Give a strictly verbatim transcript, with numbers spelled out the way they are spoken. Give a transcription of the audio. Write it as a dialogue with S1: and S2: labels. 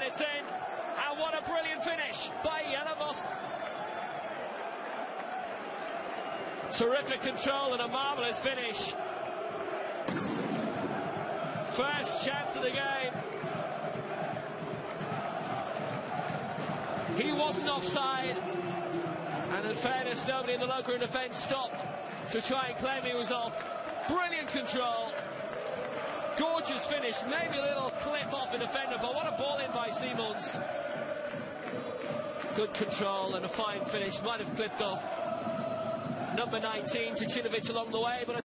S1: It's in. And what a brilliant finish by Jelabos. Terrific control and a marvellous finish. First chance of the game. He wasn't offside. And in fairness, nobody in the Lokeren defence stopped to try and claim he was off. Brilliant control. Gorgeous finish. Maybe a little clip off the defender, but what a ball in by Simons. Good control and a fine finish. Might have clipped off number nineteen, Tucinovic, along the way, but